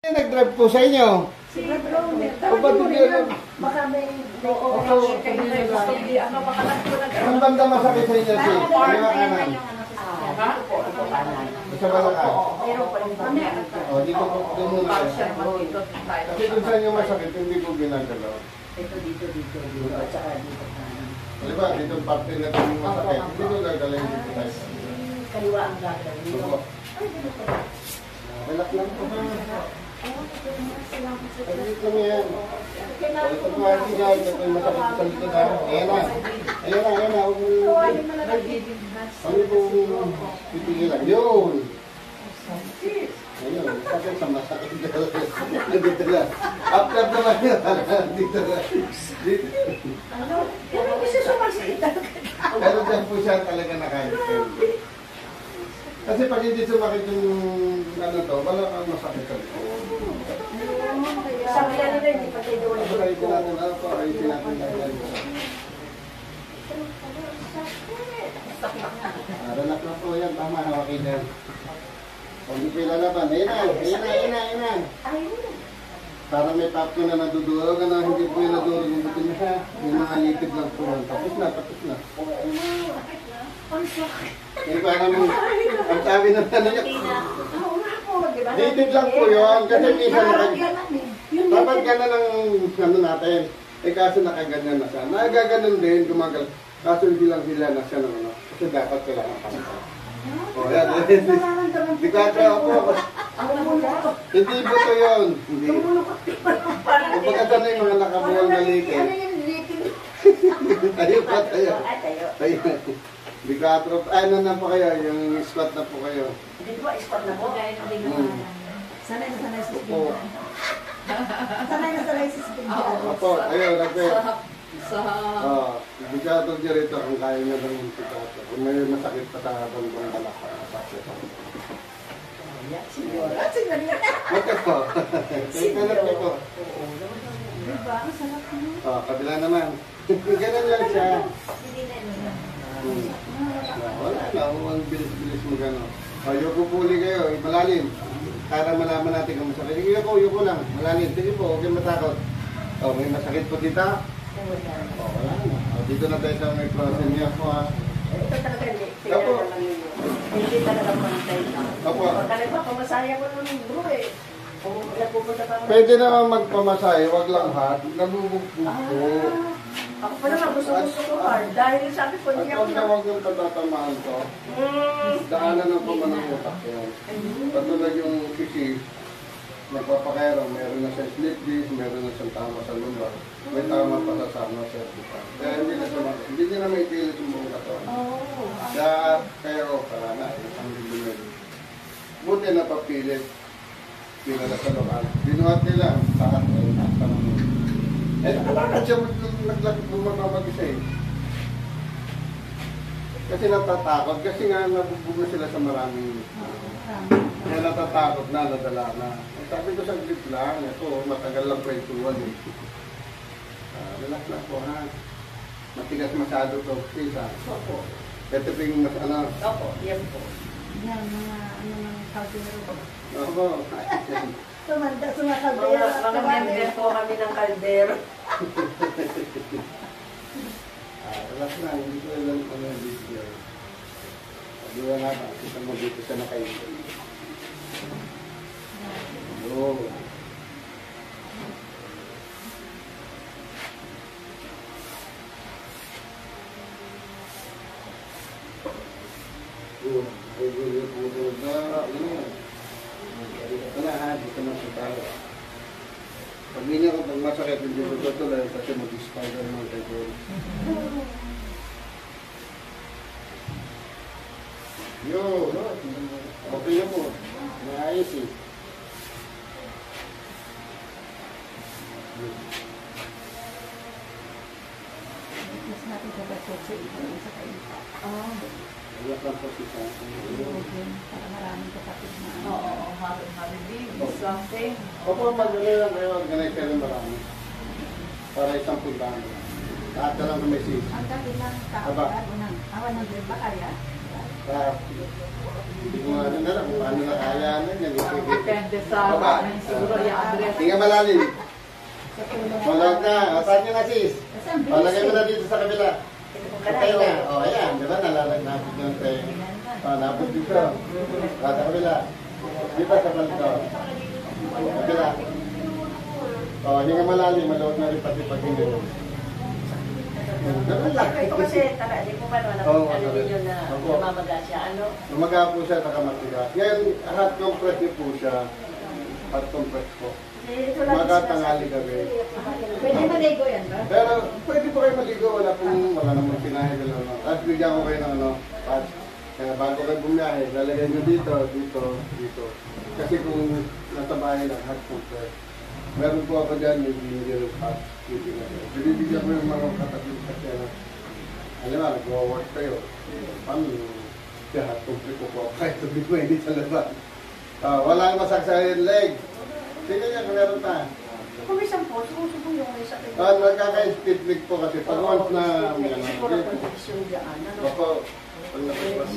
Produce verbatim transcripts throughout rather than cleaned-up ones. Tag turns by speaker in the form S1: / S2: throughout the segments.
S1: Nag-drive po sa inyo?
S2: Si Rodrone.
S1: O ba't hindi ano?
S2: Baka may...
S1: Oo, ano, baka ang banda masakit sa inyo, si? Hindi ba kanan? Sa balakang? O, dito po, doon muna. Kasi doon sa inyo masakit, hindi po ginagalaw.
S2: Ito dito, dito, dito. At saka dito.
S1: Diba, dito parte na ito yung masakit. Hindi ko gagalaw dito tayo.
S2: Kaliwa ang gagawin.
S1: Opo. Relax lang po. Dito mo yan. Ito po ang tingay. Ito yung masakit sa likod ha. Ayan na. Ayan na, ayan na. Ano po pipigilan? Yun. Ayun. Sakit sa masakit. Dito na. Up-up naman yun. Dito na. Dito.
S2: Ano? Pero kasi sumasita.
S1: Pero dyan po siya talaga nakaintindi. Kasi pag hindi sumakit yung ano to, wala kang masakit sa likod.
S2: Sabi na nila, hindi pa tayo doon.
S1: Kasi ayusin natin, ano po, ayusin natin na ito. Relax na po yan, tama, hawakin na. Kung hindi po ilalaban, ayun na, ayun na, ayun na, ayun na. Para may tap ko na nadudurog, ano, hindi po yung nadurog yung butin na siya. Yung mga litid lang po. Tapos na, tapos na. Eh, parang, ang sabi ng ano niya, litid lang po yun. Kasi minsan nakag... Dapat gano'n ang ano natin. Eh, kaso nakaganyan na siya. Nagaganon din, gumagal. Kaso hindi lang sila na siya ng ano. Kasi dapat kailangan pangka. O, yan. Di ka atra ako. Hindi po ito yun. Hindi. Kung pagkata na yung mga nakabuhang na litid. Tayo pa, tayo. Tayo. Di ka atra. Ano na po kayo? Yung squat na po kayo.
S2: Hindi po, squat na po. Sanay na sanay sa spin. Sanay na sanay sa spin.
S1: Opo, ayun, nagpe. Oo, bigado niya rito kung kaya niya ng bigado. Kung may masakit pa sa habang kong balakang masakit.
S2: Signora, signora.
S1: Bakit po? Signora po.
S2: Diba? Ang sarap mo.
S1: Oo, kabila naman. Ganun lang siya. Wala na, ang bilis-bilis mo gano'n. O, yuko puli kayo, malalim. Para malaman natin kung masakit. Sige ko, yuko lang, malalim. Sige po, huwag kayong matakot. O, may masakit po dito. O, wala na. O, dito na tayo sa may prosen niya po ha.
S2: Ito talaga hindi. Opo. Hindi talaga pantay na.
S1: Opo.
S2: O, talaga, pamasaya ko nung bro eh. Kung nagpupunta pa naman.
S1: Pwede naman magpamasahe, wag lang hard. Nabubugbog po.
S2: Ako pa naman gusto-gusto ko hard. Dahil sabi ko,
S1: At
S2: hindi ako
S1: huwag na huwag yung tatatamaan ko. Daanan ng pamanang utak yan. Patulad yung kisi, nagpapakairo, meron na siya split disc, meron na siyang tama sa lumbar. May tama pa sa sama sa cervical. Kaya hindi na sumakit. Hindi niya na may pilit yung buong katawan. Kaya, kaya o, para na, ang bilimit. Buti na papilit. Pinala sa lokal. Binuhat nila, takat na yung tanong. Eh, nakalakad siya mag-mag-mag-isa eh. Kasi natatakot, kasi nga nabubog na sila sa maraming kaya natatakot na, nadala na. Eh, sabi ko sa grip lang, ito, matagal lang kwentuhan eh. Uh, relax lang po ha. Matigas masyado to, please ha.
S2: Opo.
S1: Ito po yung mas ano.
S2: Opo, yan po. Yan, mga ano ng kaldero.
S1: Opo.
S2: Tumanda sa mga kaldero. Mga member po kami ng kaldero.
S1: Ah, relax lang, hindi ko alam ano yung video. Pag-iwan natin, kita mo dito siya nakaintay. Oo. Oo. Ay, gulo po ito na. Ito na ha, dito na sa tayo. Pag hindi ako pag masakit, hindi ko tutuloy kasi mag-spider naman tayo. Yo, okay na po. Naayos eh.
S2: Mas natin sa batot sa ito sa kainta. Oo.
S1: Wala lang po si Sa.
S2: Para maraming kapatid na. Oo, oo. Happy baby. Something.
S1: Opo, madali lang kayo. Organize kayo ng marami. Para isang puntahan. Lahat na lang kung may sis.
S2: Ang dati lang kaawaan. Unang awan ng ba kaya?
S1: Ah, hindi ko ano na lang kung paano nakayanan yan.
S3: Depende sa
S1: Baba.
S3: amin siguro yung address.
S1: Tingnan malalim.
S2: Sa tulong.
S1: Malawag na. Asan nyo na sis?
S2: Kasi ang bilis
S1: Palagay mo
S2: eh.
S1: na dito sa kabila. Patay na. O, ayan. Diba nalalagnatin yung tayo. O, napot dito. O, sa kabila. Dito sa balto. Kabila. O, hinga malalim. Malawag na rin pati pag hindi. Ganun lang.
S4: Ito kasi tala, di po ba naman
S1: Oo,
S4: ano
S1: okay.
S4: ninyo na
S1: Opo.
S4: namamaga siya, ano?
S1: Umaga po siya, nakamatigas. Ngayon, hot compress niyo po siya. Hot compress po.
S4: Ito lang
S1: Umaga,
S4: sinasabi.
S1: tanghali, gabi.
S2: Pwede maligo yan ba?
S1: Pero pwede po kayo maligo, wala pong, wala namang pinahe, wala naman. Tapos bigyan ko kayo ng ano, patch. Kaya bago kayo bumiyahe, lalagay nyo dito, dito, dito. Kasi kung nasa bahay lang, hot compress. Meron po ako dyan, yung binigyan ng patch. Binibigyan ko yung mga katatlong kasi ano. Alam mo, nag-work kayo. Paano yung kaya hot compress ko po kahit tubig mo, hindi sa labas. Ah, wala nang masaksayan leg. Sige niya, kung meron pa.
S4: Kung may sampo, sumusubo yung may sakit.
S1: Ah, nagkaka-speed leg po kasi pag once na may ano.
S4: Siguro kondisyon dyan, ano?
S1: Opo, pag napagpas.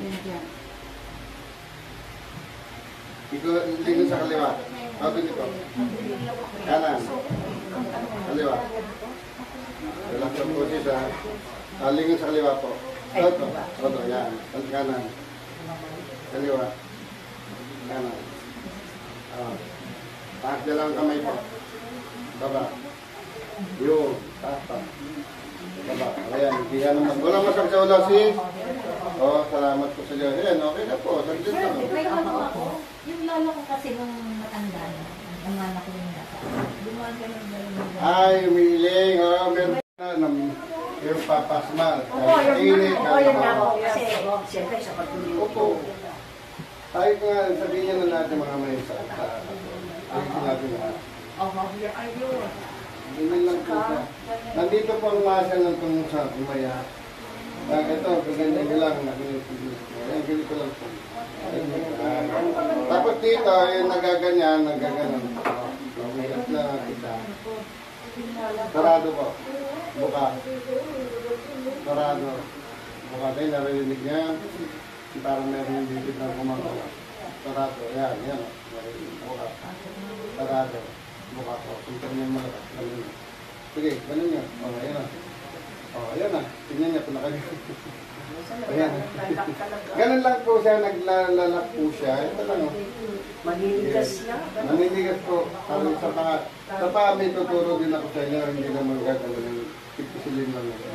S1: Ikaw, lingon sa kaliwa. Ako dito. Kanan. Kaliwa. Relax ang poses ha. Ah, lingon sa kaliwa po. Oto, oto, yan. Sa kanan. Kaliwa. Kanan. Ah. Taas na lang kamay po. Baba. Yun. Taas pa. Baba. Ayan. Hindi ka naman. Walang masang sa ulo sis. Oh, salamat po sa Diyos. Ayan, okay na po. Saglit
S2: Sir,
S1: lang.
S2: may ano ako. Yung lolo ko kasi nung matanda na, ang anak ko yung data. Gumawa ka ng gano'n.
S1: Ay, umiiling. Oh, meron na. nam- Yung papasmal.
S4: Oo, yun
S1: Init,
S4: nga. Oo, yun nga
S1: ano.
S4: po. Kasi, siyempre, sa pagtuloy.
S1: Opo. Ay, nga, sabihin niya na natin mga may sa sa ay, sinabi na.
S4: Oo, ayun.
S1: Ganyan lang po siya. Nandito po ang masa ng tungo sa umaya. Ah, ito, ganyan ko lang. Ayan, ganito lang po. Ah, tapos dito, yung nagaganyan, nagaganyan. Umiyak na kita. Sarado po. Buka. Sarado. Buka tayo, narinig niya. Parang meron yung bibig na gumagawa. Sarado. Yan, yan. Buka. Sarado. Buka po. Punta niya malakas. Ganun. Sige, ganun niya. O, ayan na. O, ayan na. Tingnan niya kung nakagawa. Ayan. Ganun lang po siya. Naglalak po siya. Ito lang o.
S4: Maniligas lang.
S1: Naninigas po. Parang sa pa, sa pa may tuturo din ako sa inyo. Hindi na magagano ng pipisilin lang yun.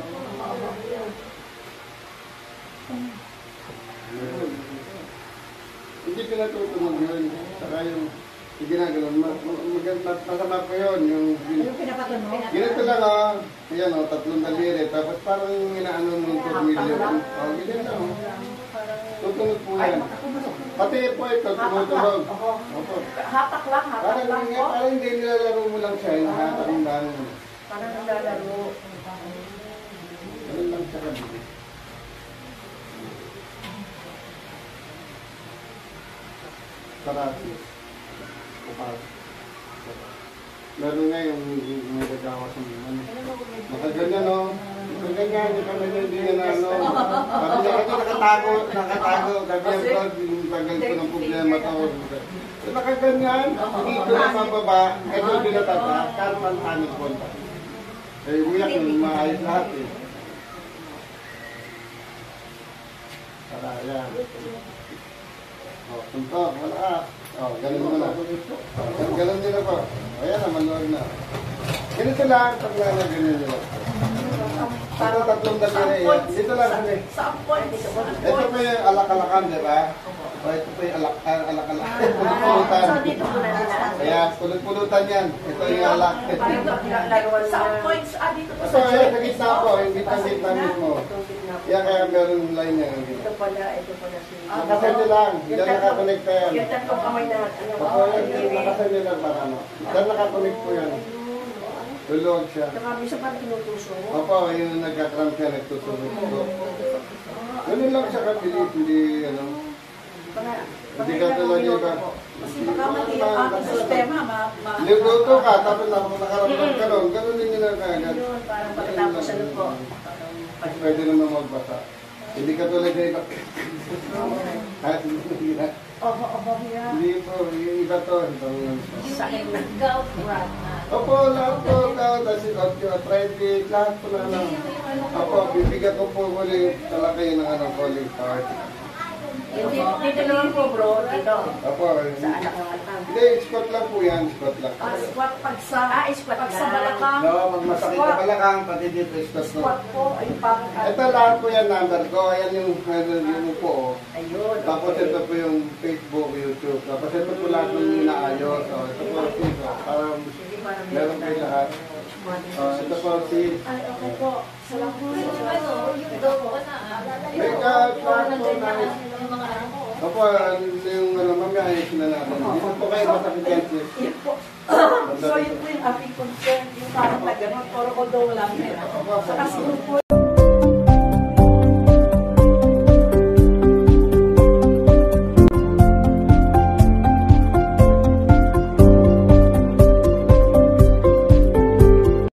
S1: Hindi pinatutunog yun. Saka yung yung ginagawa, ma- ma- maganda, masama po yun. Yung,
S2: Yung pinapatunog.
S1: ganito lang ah. Ayan o, tatlong daliri. Tapos parang inaano ng tornilyo. O, ganyan lang o. Tutunog po yan. Pati po ito, tumutunog. Opo.
S4: Hatak lang, hatak
S1: Parang,
S4: lang po.
S1: parang hindi nilalaro mo lang siya. Hinahatak ang dami mo.
S4: Parang naglalaro.
S1: Ganun lang siya kabili. Parati. Upas. Lalo na yung may nagawa sa mga ano. Makaganyan no. Makaganyan, yung kanila hindi yan ano. Sabi niya kasi nakatago, nakatago. Sabi niya po, yung tagal ko ng problema to. So nakaganyan, hindi ko na mababa. Ito yung binatata, karman panic punta. Eh, umiyak yung maayos lahat eh. Para, yan. O, punto, wala. O, ganun mo na. O, ganun din ako. O, yan na, manuwag na. Ganito lang, pag na ganyan nila. Ito tatlong daliri yan. Dito lang kami.
S4: Saan po?
S1: Ito po yung alak-alakan, di ba? O, ito po yung alak- ah, alak-alakan. Pulot-pulutan.
S4: So, dito po na nila.
S1: Kaya, pulot-pulutan yan. Ito yung alak.
S4: Laruan
S3: Saan
S4: na.
S3: points? Ah, dito po
S1: Ito, yan, sa gitna po. Yung gitna-gitna mismo.
S4: Itong gitna po.
S1: Yan, kaya meron line yan.
S4: Ito pala, ito pala si...
S1: Nakasan nyo lang. Diyan nakakonekta yan.
S4: Yung tatlong kamay na, ano,
S1: Opo, yan, yan, nakasan nyo lang para ano. Diyan nakakonect po yan. Luluwag siya.
S4: Nakabisa parang tinutuso mo.
S1: Opo, yun nagka-cramp siya, nagtutunog po. Ganun lang siya kabilis, hindi ano. Hindi ka talaga iba.
S2: Kasi baka mati yung ating sistema, ma... ma-
S1: Niluto ka, tapos nakaramdam ka nun. Ganun din yun ang kagad.
S4: Yun, parang pagkatapos ano po.
S1: Pwede naman magbasa. Hindi ka tulad ng iba. Ah, hindi na.
S2: Opo, opo, kaya.
S1: Hindi po, yung iba to. Ibang
S2: Sakit ng gout, rat.
S1: Opo, lahat po, lahat. Kasi arthritis, lahat po na lang. Opo, bibigyan ko po ulit talaga yun ng ano, calling card.
S4: Dito, dito naman po bro, dito.
S1: Opo,
S4: Sa anak ng anak.
S1: hindi, squat lang po yan, squat lang.
S2: Ah, squat pag sa,
S4: Ah, squat
S2: pag sa
S4: lang.
S2: balakang.
S1: No, magmasakit na balakang, pati dito, squat lang.
S2: Squat po, ay parang.
S1: Ito lahat po yan number ko, ayan yung, ano, yung po. Oh.
S4: Ayun.
S1: Tapos ito po yung Facebook, YouTube. Tapos ito po lahat ng inaayos. So, ito po si, parang
S4: Hindi pa naman.
S1: meron kayo lahat. Uh, ito po si,
S2: Ay, okay po. Salamat po.
S1: may ka, lahat po na. Opo, yung ano, mamaya ayusin na natin. Dito po kayo masakit yan, sis.
S2: Yun po. So, yun po yung ating concern. Yung parang nagano'n, puro ko daw lang.
S1: Opo,
S2: Saka
S1: opo.
S2: siguro po